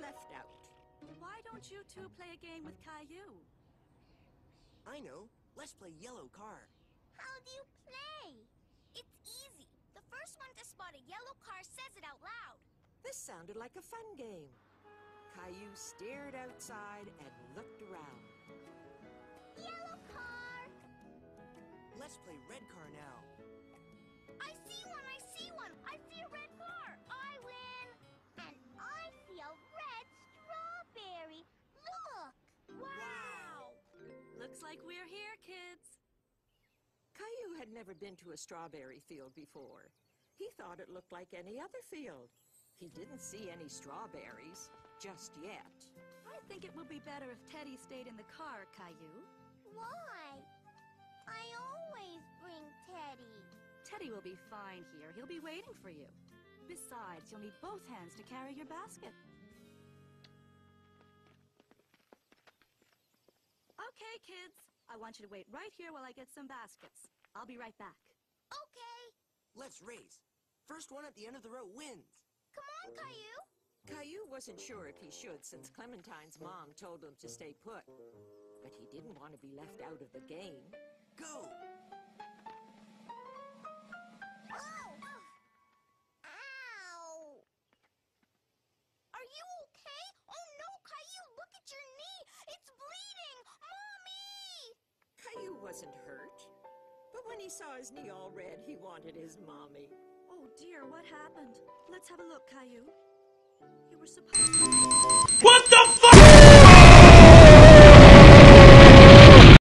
left out. Why don't you two play a game with Caillou? I know. Let's play yellow car. How do you play? It's easy. The first one to spot a yellow car says it out loud. This sounded like a fun game. Caillou stared outside and looked around. Yellow car! Let's play red car now. I see one! I see one! I see a red car! I win! And I see a red strawberry! Look! Wow! Looks like we're here, kids. Caillou had never been to a strawberry field before. He thought it looked like any other field. He didn't see any strawberries just yet. I think it would be better if Teddy stayed in the car, Caillou. Why? I always bring Teddy. Teddy will be fine here. He'll be waiting for you. Besides, you'll need both hands to carry your basket. Okay, kids. I want you to wait right here while I get some baskets. I'll be right back. Okay. Let's race. First one at the end of the row wins. Come on, Caillou. Caillou wasn't sure if he should since Clementine's mom told him to stay put. But he didn't want to be left out of the game. Go! Oh! Ow! Are you okay? Oh no, Caillou, look at your knee! It's bleeding! Mommy! Caillou wasn't hurt. But when he saw his knee all red, he wanted his mommy. Oh dear, what happened? Let's have a look, Caillou. You were supposed to... What the